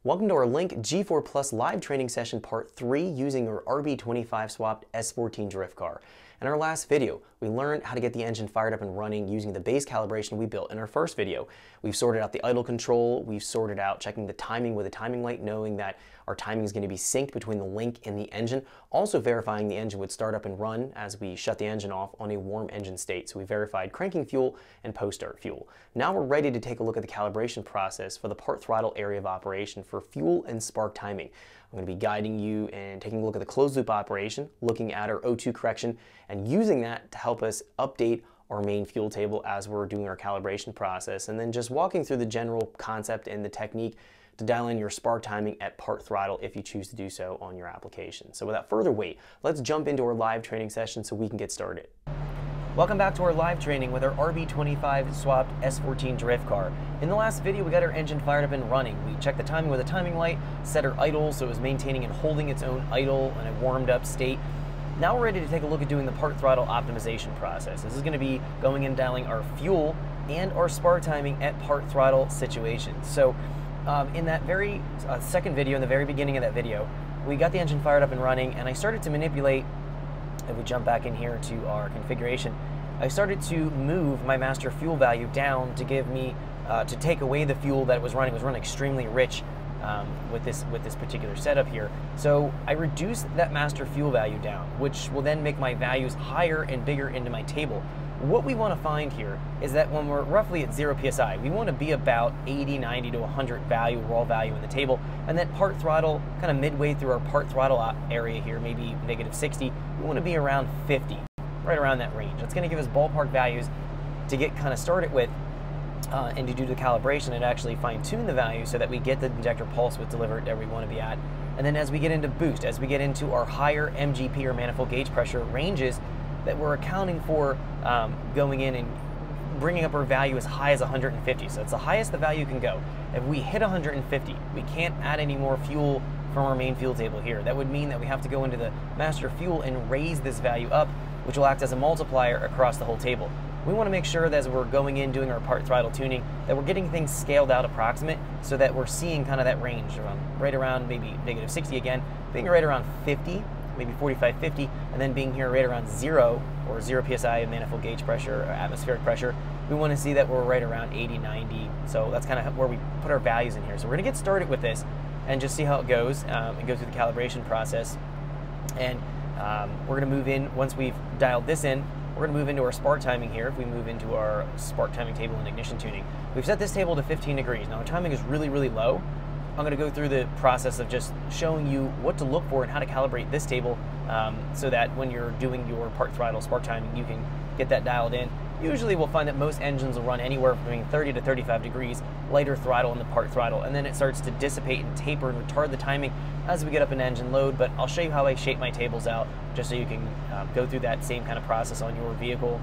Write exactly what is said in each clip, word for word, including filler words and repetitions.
Welcome to our Link G four Plus live training session part three using our R B twenty-five swapped S fourteen drift car. In our last video, we learned how to get the engine fired up and running using the base calibration we built in our first video. We've sorted out the idle control, we've sorted out checking the timing with a timing light, knowing that our timing is going to be synced between the link and the engine, also verifying the engine would start up and run as we shut the engine off on a warm engine state. So we verified cranking fuel and post-start fuel. Now we're ready to take a look at the calibration process for the part throttle area of operation for fuel and spark timing. I'm going to be guiding you and taking a look at the closed loop operation, looking at our O two correction, and using that to help us update our main fuel table as we're doing our calibration process, and then just walking through the general concept and the technique to dial in your spark timing at part throttle if you choose to do so on your application. So without further wait, let's jump into our live training session so we can get started. Welcome back to our live training with our R B twenty-five swapped S fourteen drift car. In the last video, we got our engine fired up and running. We checked the timing with a timing light, set our idle so it was maintaining and holding its own idle in a warmed up state. Now we're ready to take a look at doing the part throttle optimization process. This is going to be going and dialing our fuel and our spark timing at part throttle situations. So um, in that very uh, second video, in the very beginning of that video, we got the engine fired up and running, and I started to manipulate. If we jump back in here to our configuration, I started to move my master fuel value down to give me, uh, to take away the fuel that it was running. It was running extremely rich um, with this with this particular setup here. So I reduced that master fuel value down, which will then make my values higher and bigger into my table. What we want to find here is that when we're roughly at zero P S I, we want to be about eighty, ninety to one hundred value, raw value in the table, and that part throttle, kind of midway through our part throttle area here, maybe negative sixty, we want to be around fifty, right around that range. That's going to give us ballpark values to get kind of started with, uh, and to do the calibration and actually fine tune the value so that we get the injector pulse width delivered that we want to be at. And then as we get into boost, as we get into our higher M G P or manifold gauge pressure ranges, that we're accounting for um, going in and bringing up our value as high as one hundred fifty. So it's the highest the value can go. If we hit one hundred fifty, we can't add any more fuel from our main fuel table here. That would mean that we have to go into the master fuel and raise this value up, which will act as a multiplier across the whole table. We want to make sure that as we're going in doing our part throttle tuning, that we're getting things scaled out approximate so that we're seeing kind of that range around, right around maybe negative sixty again, being right around fifty, maybe forty-five, fifty, and then being here right around zero or zero P S I of manifold gauge pressure or atmospheric pressure. We want to see that we're right around eighty, ninety. So that's kind of where we put our values in here. So we're going to get started with this and just see how it goes um, and go through the calibration process. And um, we're going to move in, once we've dialed this in, we're going to move into our spark timing here. If we move into our spark timing table and ignition tuning, we've set this table to fifteen degrees. Now our timing is really, really low. I'm going to go through the process of just showing you what to look for and how to calibrate this table um, so that when you're doing your part throttle spark timing, you can get that dialed in. Usually we'll find that most engines will run anywhere between thirty to thirty-five degrees, lighter throttle in the part throttle, and then it starts to dissipate and taper and retard the timing as we get up in engine load. But I'll show you how I shape my tables out just so you can uh, go through that same kind of process on your vehicle.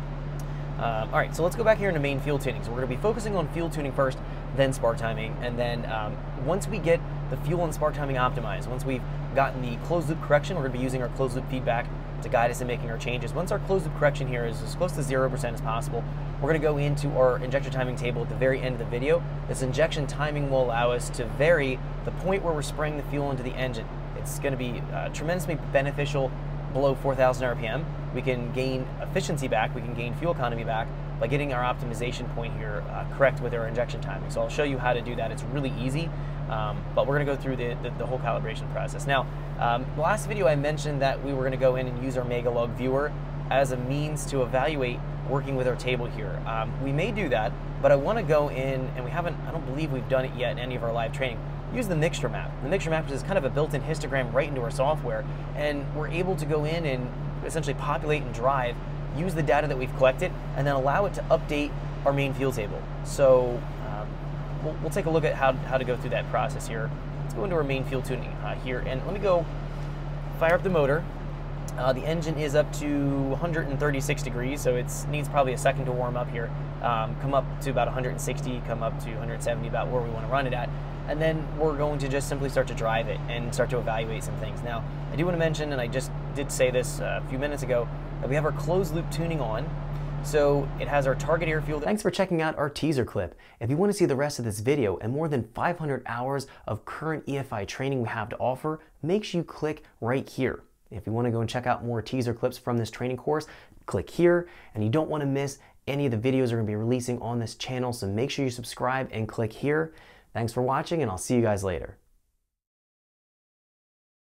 Um, all right, so let's go back here into main fuel tuning. So we're going to be focusing on fuel tuning first, then spark timing, and then um, once we get the fuel and spark timing optimized, once we've gotten the closed loop correction, we're going to be using our closed loop feedback to guide us in making our changes. Once our closed loop correction here is as close to zero percent as possible, we're going to go into our injector timing table at the very end of the video. This injection timing will allow us to vary the point where we're spraying the fuel into the engine. It's going to be uh, tremendously beneficial below four thousand R P M. We can gain efficiency back, we can gain fuel economy back by getting our optimization point here uh, correct with our injection timing. So I'll show you how to do that. It's really easy, um, but we're going to go through the, the, the whole calibration process. Now, um, the last video I mentioned that we were going to go in and use our Megalog viewer as a means to evaluate working with our table here. Um, we may do that, but I want to go in, and we haven't, I don't believe we've done it yet in any of our live training, use the mixture map. The mixture map is kind of a built-in histogram right into our software, and we're able to go in and essentially populate and drive, use the data that we've collected, and then allow it to update our main fuel table. So um, we'll, we'll take a look at how, how to go through that process here. Let's go into our main fuel tuning uh, here, and let me go fire up the motor. Uh, the engine is up to one hundred thirty-six degrees, so it needs probably a second to warm up here. Um, come up to about one hundred sixty, come up to one hundred seventy, about where we want to run it at. And then we're going to just simply start to drive it and start to evaluate some things. Now, I do want to mention, and I just did say this a few minutes ago, that we have our closed loop tuning on. So it has our target airfield. Thanks for checking out our teaser clip. If you want to see the rest of this video and more than five hundred hours of current E F I training we have to offer, make sure you click right here. If you want to go and check out more teaser clips from this training course, click here. And you don't want to miss any of the videos we're going to be releasing on this channel, so make sure you subscribe and click here. Thanks for watching, and I'll see you guys later.